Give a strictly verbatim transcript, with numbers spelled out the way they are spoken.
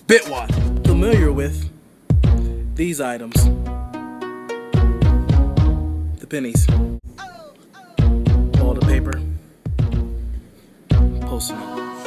BitWod. Familiar with these items. The pennies. All the paper. Post-it note.